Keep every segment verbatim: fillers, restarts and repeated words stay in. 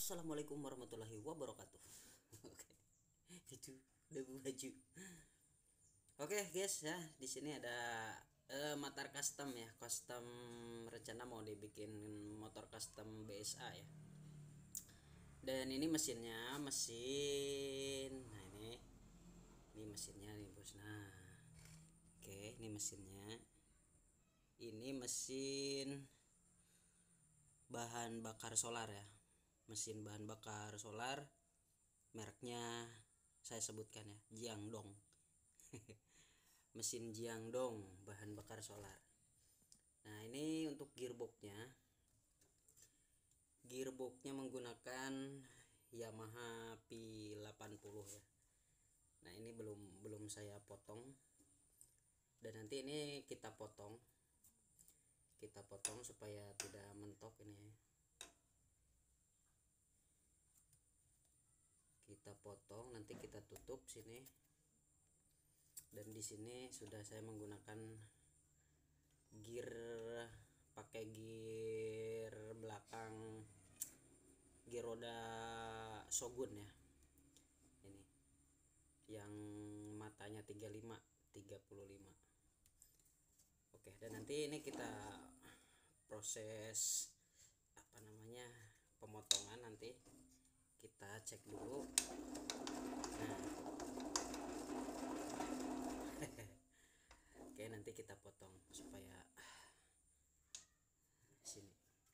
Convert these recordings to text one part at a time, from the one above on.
Assalamualaikum warahmatullahi wabarakatuh. Oke, itu udah baju. Oke guys ya, di sini ada eh, motor custom ya, custom rencana mau dibikin motor custom B S A ya. Dan ini mesinnya, mesin, nah ini, ini mesinnya nih bos. Nah, oke, ini mesinnya. Ini mesin bahan bakar solar ya. Mesin bahan bakar solar, mereknya saya sebutkan ya, Jiangdong. Mesin Jiangdong bahan bakar solar. Nah ini untuk gearboxnya, gearboxnya menggunakan Yamaha P delapan puluh ya. Nah ini belum belum saya potong, dan nanti ini kita potong kita potong supaya tidak mentok ini. Kita potong, nanti kita tutup sini. Dan di sini sudah saya menggunakan gear, pakai gear belakang, gear roda Shogun ya. Ini yang matanya tiga puluh lima tiga puluh lima. Oke, dan nanti ini kita proses apa namanya pemotongan, nanti kita cek dulu. Nah oke, nanti kita potong supaya sini.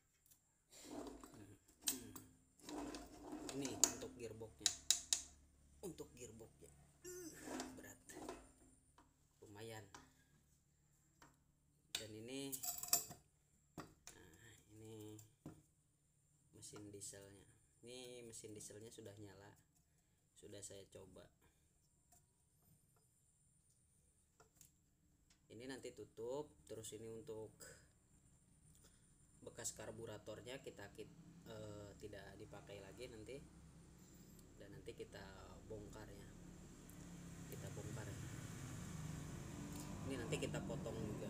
Ini untuk gearboxnya, untuk gearboxnya berat lumayan. Dan ini, nah ini mesin dieselnya. Ini mesin dieselnya sudah nyala, sudah saya coba. Ini nanti tutup, terus ini untuk bekas karburatornya kita kit, eh, tidak dipakai lagi nanti, dan nanti kita bongkar ya, kita bongkar ya. Ini nanti kita potong juga,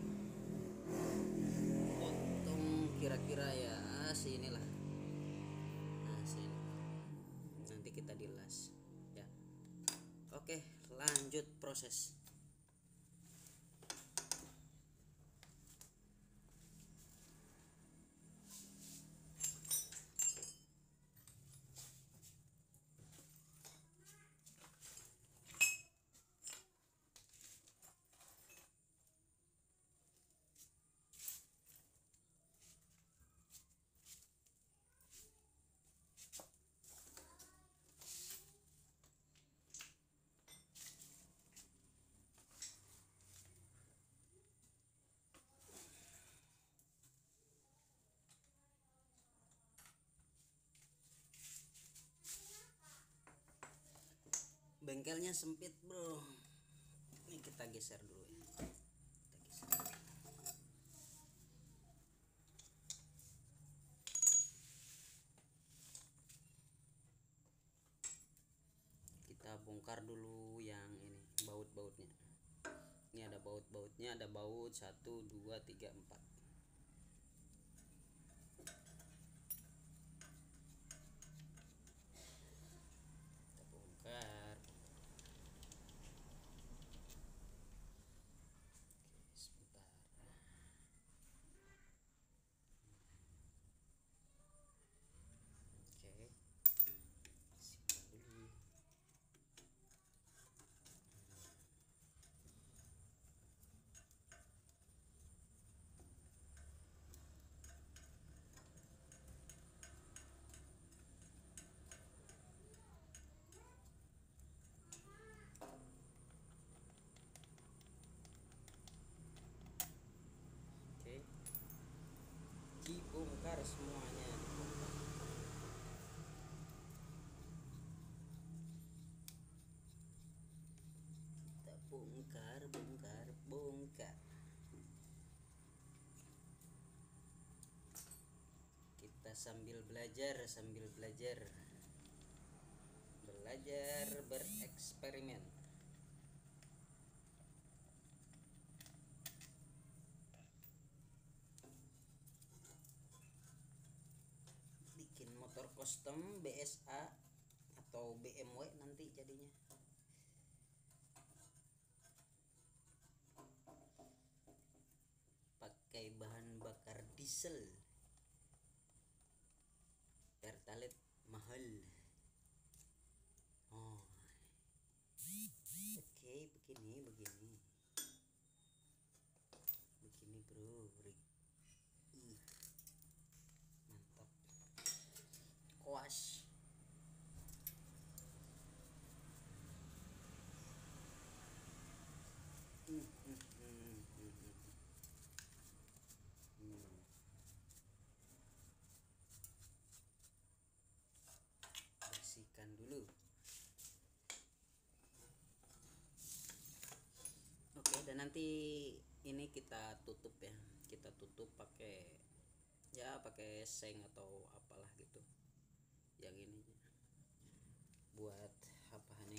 potong kira-kira ya sinilah. Nah sini nanti kita dilas ya. Oke, lanjut proses. Bengkelnya sempit bro, ini kita geser dulu ya, kita geser. Kita bongkar dulu yang ini, baut-bautnya. Ini ada baut-bautnya, ada baut satu dua tiga empat. Kita bongkar. Oke, simpan dulu. Oke, dibongkar semuanya, dibongkar. Kita bongkar, bongkar, bongkar. Kita sambil belajar, sambil belajar, belajar bereksperimen. bikin motor custom B S A atau B M W nanti jadinya. Pakai bahan bakar diesel, pertalite mahal. Oh, oke, begini begini begini bro. Ih, mantap, koas. Hmm, hmm, hmm, hmm, hmm. Hmm. Bersihkan dulu. Oke, dan nanti ini kita tutup ya. Kita tutup pakai ya pakai seng atau apalah gitu. Yang ini buat apa nih?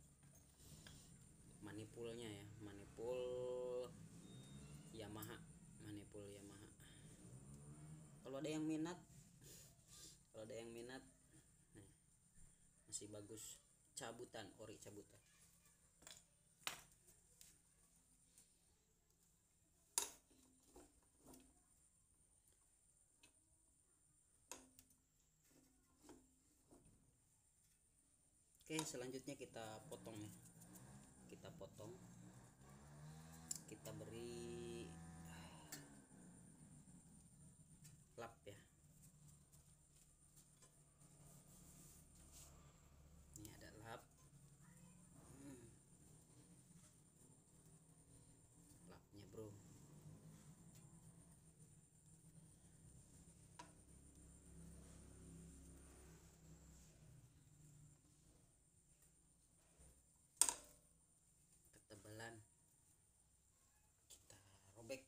Manipulnya ya, manipul Yamaha, manipul Yamaha. Kalau ada yang minat, kalau ada yang minat, nah, masih bagus. Cabutan, ori cabutan. Oke, selanjutnya kita potong ya. Kita potong. Kita beri lap ya. Ini ada lap. Hmm. Lapnya, bro. Ketebalan kita robek.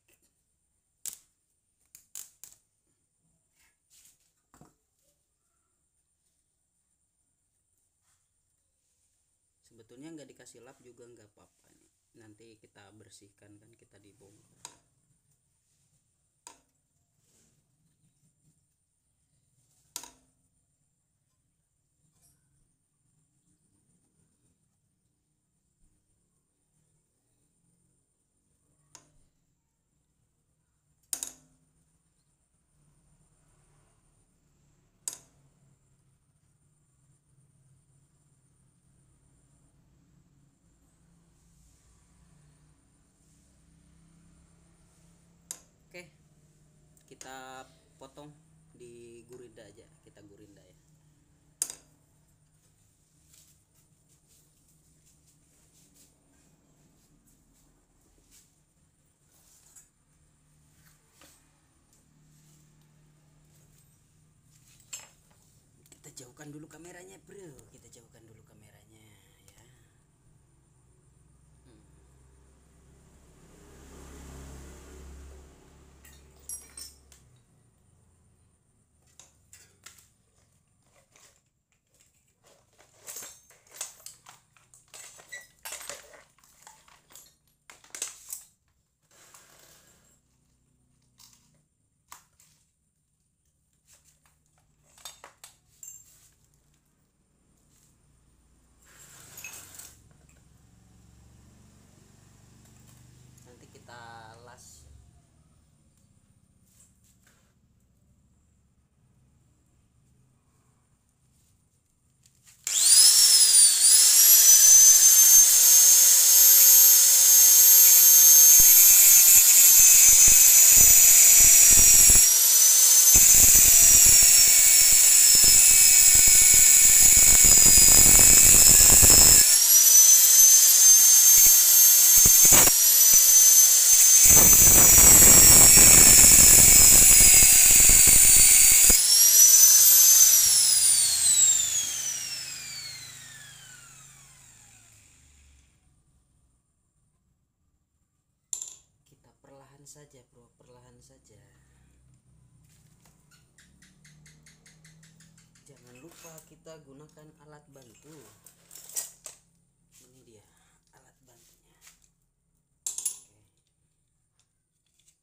Sebetulnya nggak dikasih lap juga nggak apa-apa nih. Nanti kita bersihkan kan, kita dibongkar. Oke, kita potong di gurinda aja, kita gurinda ya. Kita jauhkan dulu kameranya, bro. Kita jauhkan dulu kameranya ya. Hmm. Nanti kita las. Kita perlahan saja, bro, perlahan saja. Jangan lupa kita gunakan alat bantu. Ini dia alat bantunya. Oke.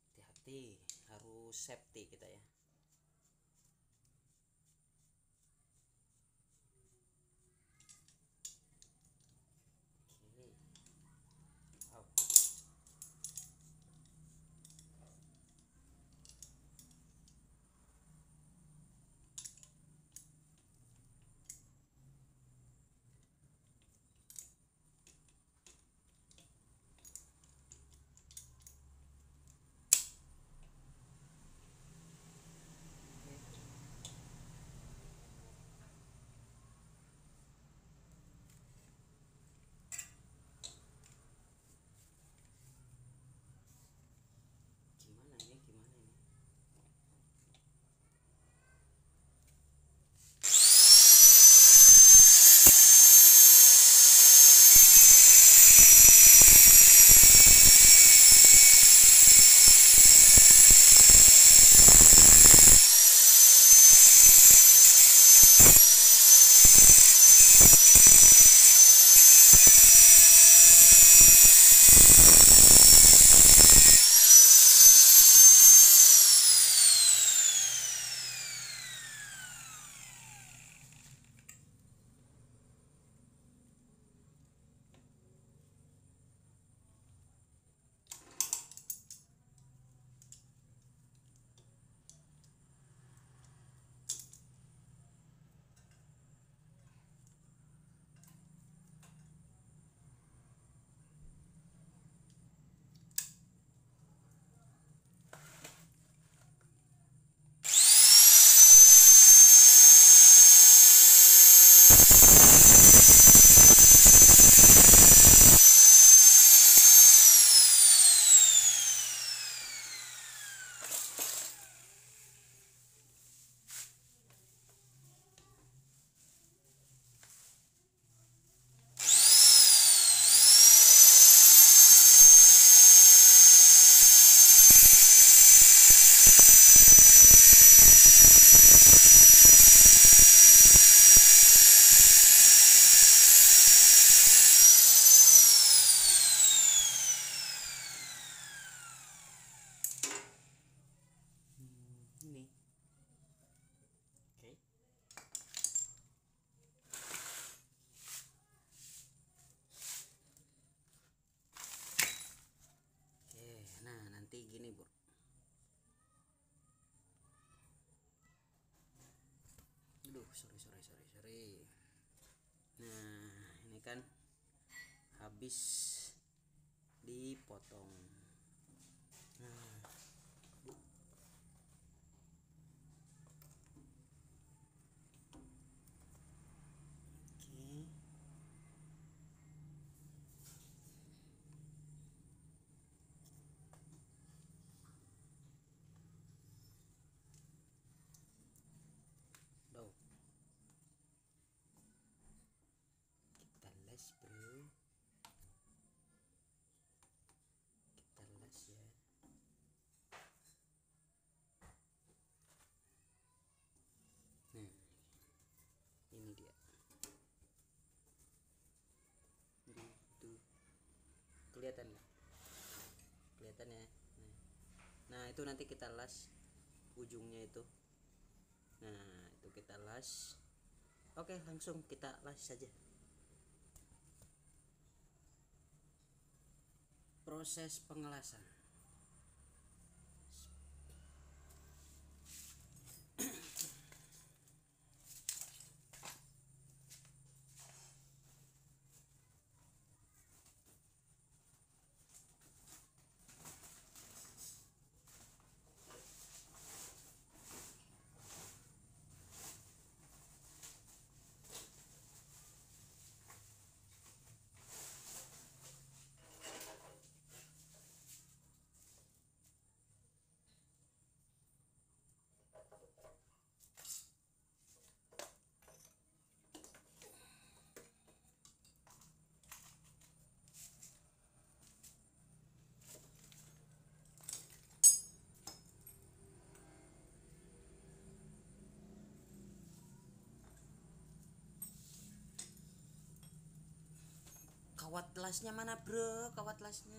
Hati-hati, harus safety kita ya. sorry sorry sorry sorry nah ini kan habis dipotong. Nah oke do kita les bro, kita les ya. Nah ini dia tuh, tuh. Kelihatan nggak? Kelihatan ya. Nah. Nah itu nanti kita las ujungnya itu. Nah itu kita las. Oke langsung kita las saja. Proses pengelasan. Kawat lasnya mana bro? Kawat lasnya.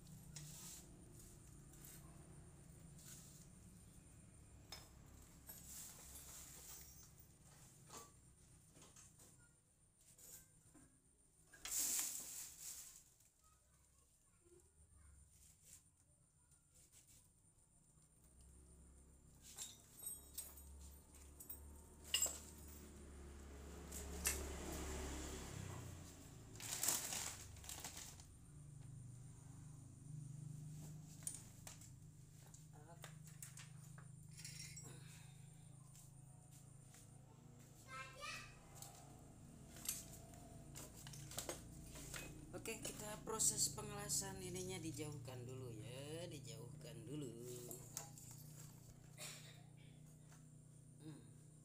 Oke kita proses pengelasan ininya dijauhkan dulu ya, dijauhkan dulu. Hmm.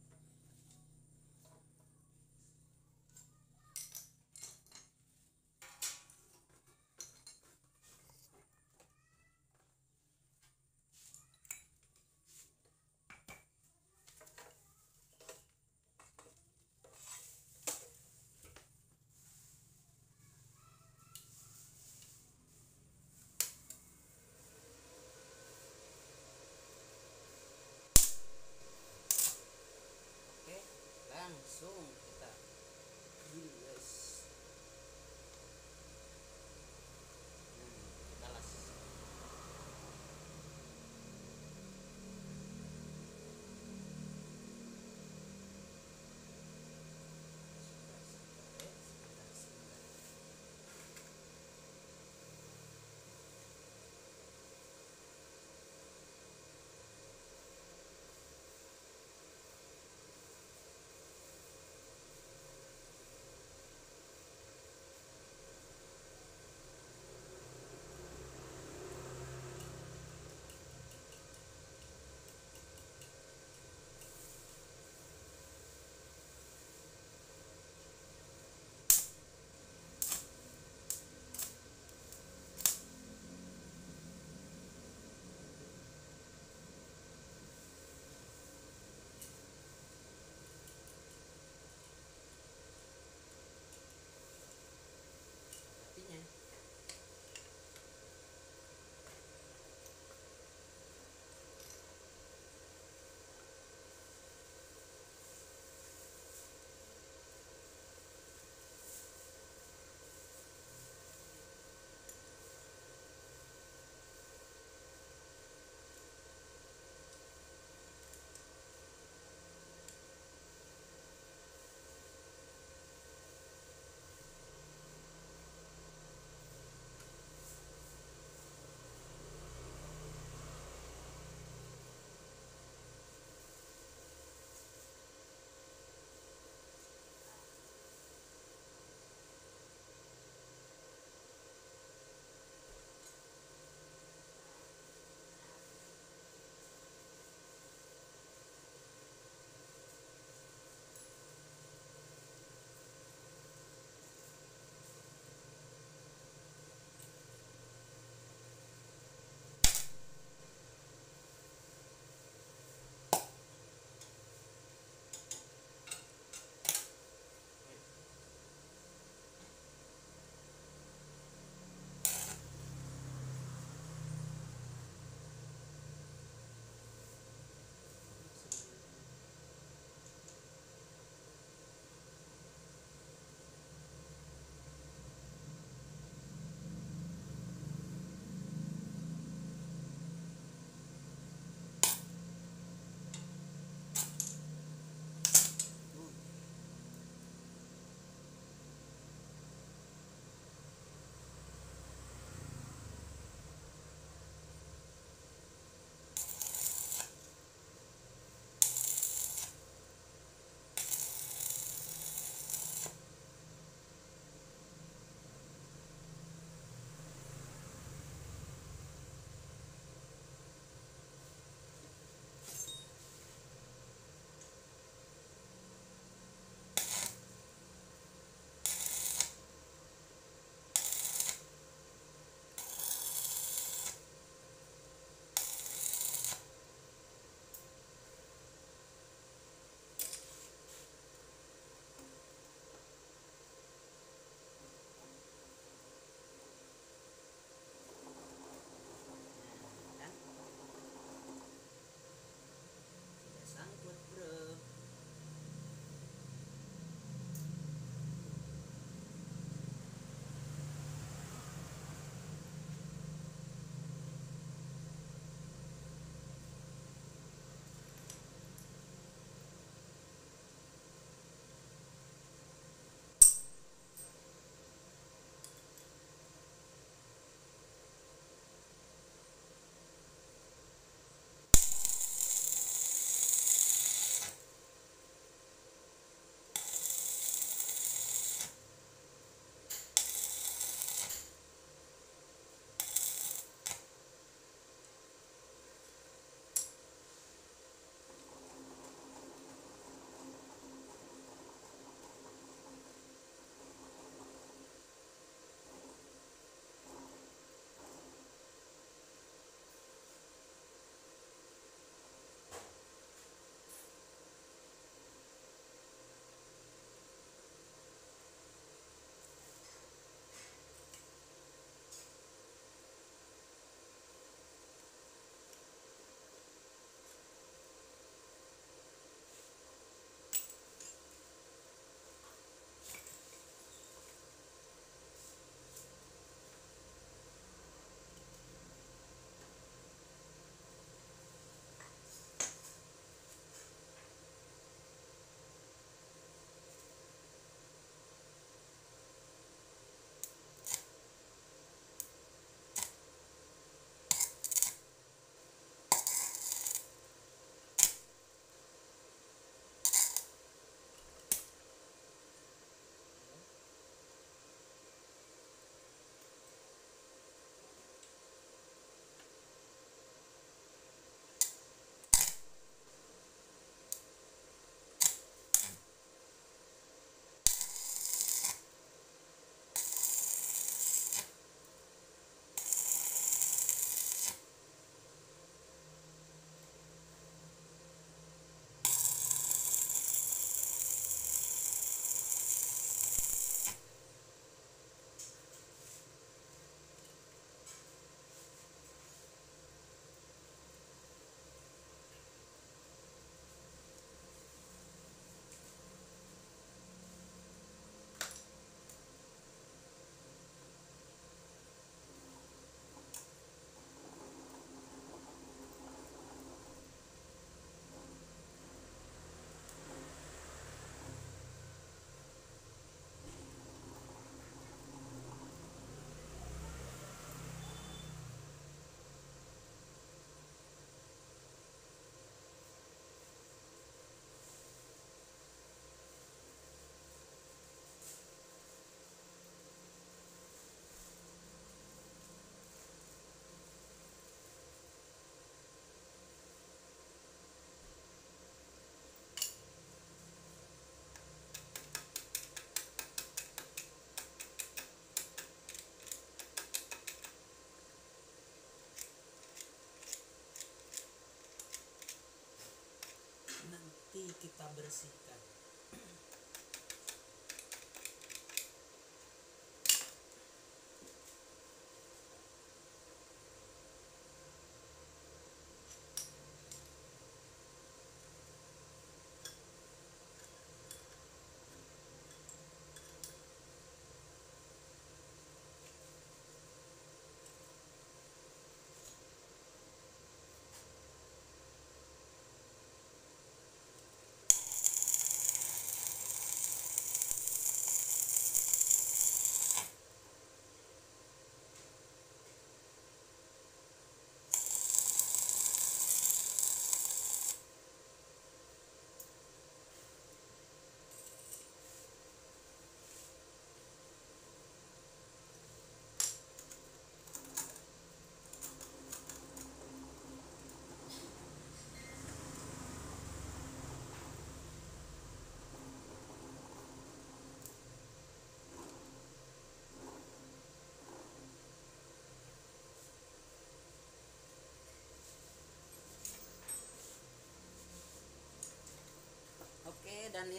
Oke langsung kita gilas. Hmm, kita las.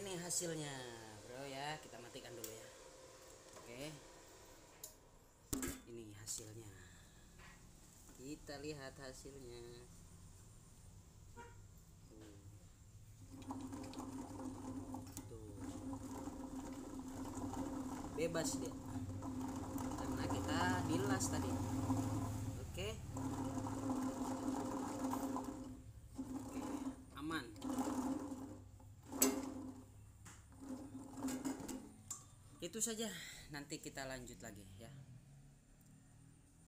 ini hasilnya bro ya, kita matikan dulu ya. Oke, ini hasilnya, kita lihat hasilnya. Tuh, bebas dia karena kita bilas tadi. Oke, oke, aman. Itu saja, nanti kita lanjut lagi ya.